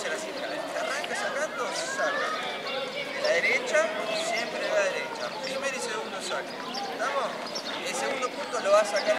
hacer así, arranca sacando, saca. De la derecha, siempre de la derecha. Primer y segundo saque. ¿Estamos? El segundo punto lo va a sacar.